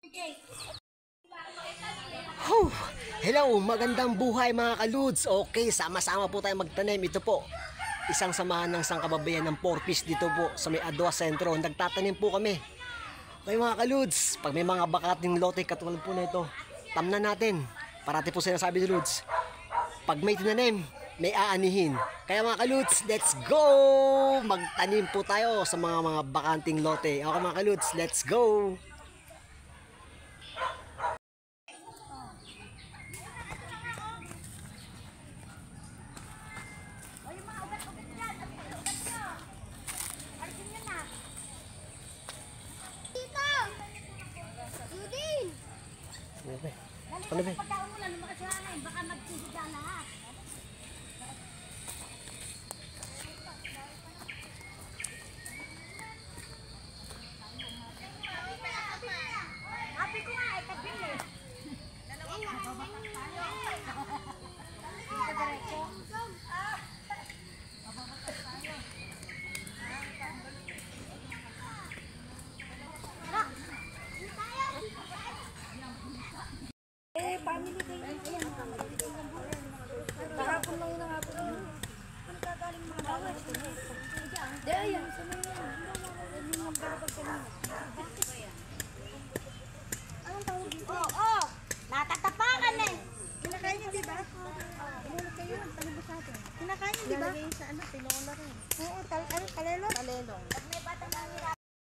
Oh, hello, magandang buhay mga kaludes. Okay, sama-sama po tayo magtanim. Ito po, isang samahan ng sangkababayan ng 4-piece dito po sa may Adwa Sentro. Nagtatanim po kami. Okay mga kaludes, pag may mga bakating lote katulad po na ito, tamnan natin. Parati po sinasabi ni Ludes, pag may tinanim, may aanihin. Kaya mga kaludes, let's go! Magtanim po tayo sa mga bakanting lote. Okay mga kaludes, let's go! Ano ba? Pagkaon mo lang, lumakasyahan, baka magsisigla lahat. Happy ko nga, kabil eh. Family kayo. Ayan, family kayo. Kahapon lang yun ang hapon yun. Ano kagaling mga bawat? Di, ayan. Sana yun. Yung mga balabag kanina. Anong tawag dito? Oo! Natatapakan eh! Kinakain niyo, di ba? Umulog kayo. Talibos natin. Kinakain niyo, di ba? Nalagay sa ano, tinola rin. Oo, kalelo? Kalelo. Pag may batang nangyari.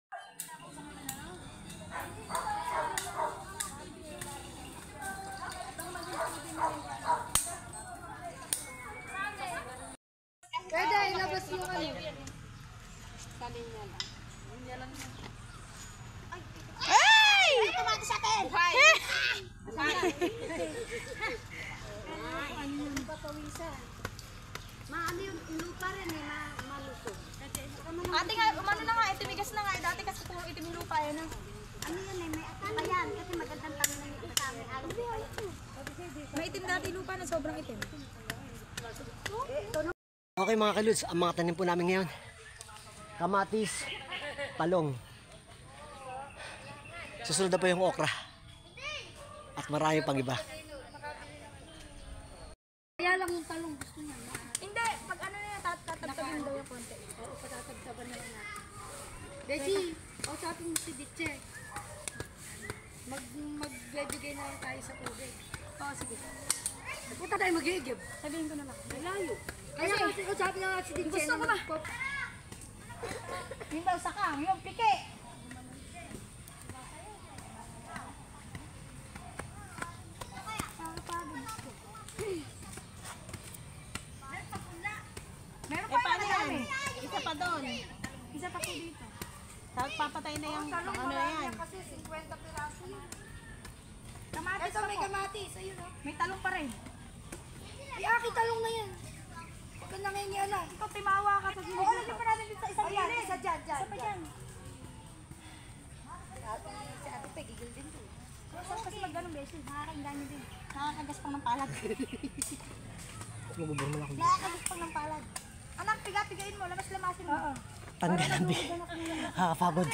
Pwede, ilabas yung ano. Salin niya lang. Niya lang. Ay! Ay, tumati sa atin! Buhay! Ano yung papawisan? Maano yung lupa rin eh, malusog. Ate nga, umano na nga, itimigas na nga. Dati kasi puro itim yung lupa yan. Ano yun eh, may atal. Ayan, kasi magandang tanong na yung sa amin. May itim dati lupa na sobrang itim. Okay mga kaludes, ang mga tanim po namin ngayon, kamatis, talong, susunod na po yung okra at marami pang iba. Kaya lang yung talong gusto niya. Hindi, pag ano na tatabtabin daw yung konti. Oo, patatagtaban na lang natin. Reggie, usapin mo si Ditche. Magbibigay na lang tayo sa tubig. Oo, sige. Punta tayo mag-igib. Sabihin ko na lang. Malayo. Kaya kasi usapin na lang si Ditche. Gusto ko ba? Yung daw sakang, yung pike. Meron pa paano yan? Isa pa doon. Isa pa po dito. Tapos papatay na yung ano na yan. Kasi 50 piraso yun. Kamatis. Ito may kamatis. Ayun o. May talong pa rin. Aki talong na yan. Huwag ka nangingialam. Ikaw timawa ka pag hindi. Oo, lagyan pa natin dito sa isang gilid. Isa dyan. Isa pa dyan. Si Ate Pe, gigil din to. Kasi mag-ganong beses. Nakakaindan nyo din. Nakakagas pang ng palad. Nakakagas pang ng palad. Anak, piga-pigain mo. Lamas-lamasin mo. Tanggal ang bi. Nakakapagod.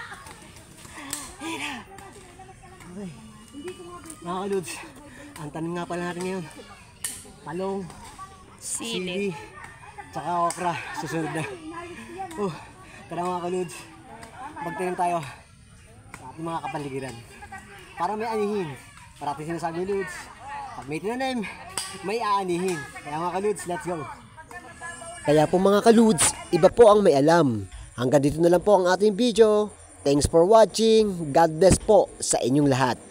Okay. Mga kaludes, ang tanim nga pala natin ngayon, talong, sili, tsaka okra. Susunod na. Tara mga kaludes, magtanim tayo sa ating mga kapaligiran para may anihin. Parati sinasabi ni Ludes, pag may tinanim, may aanihin. Kaya mga kaludes, let's go! Kaya po mga kaludes, iba po ang may alam. Hanggang dito na lang po ang ating video. Thanks for watching. God bless po sa inyong lahat.